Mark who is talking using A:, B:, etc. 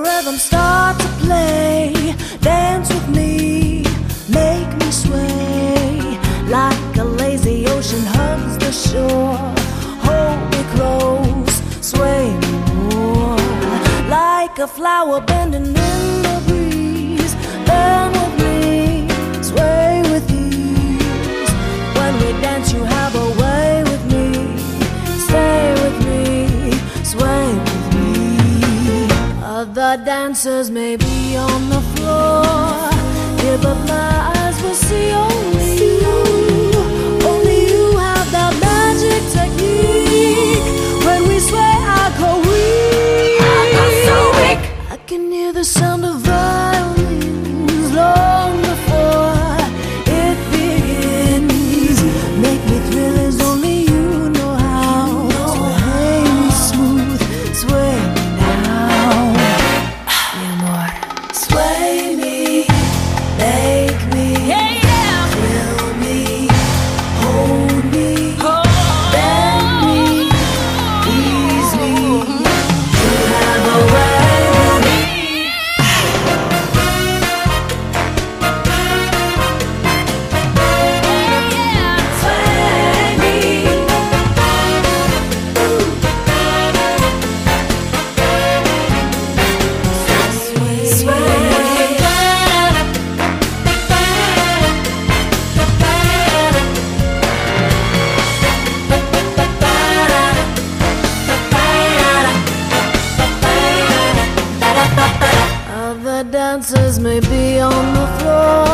A: rhythm start to play. Dance with me, make me sway. Like a lazy ocean hugs the shore. Hold me close, sway me more. Like a flower bending in the breeze. Bend with me, sway with ease. When we dance you have a way with me. Stay with me, sway with me. Other dancers may be on the floor. Here but my eyes will see only you. Only you have that magic technique. When we sway I go weak. I go so weak. I can hear the sound of violins long before it begins. Make me thrill as only you know how. Sway me smooth, sway me now. Mi amor. Sway me, make me, thrill me, hold me, bend me, ease me. You have a way with me. Sway me. Other dancers may be on the floor.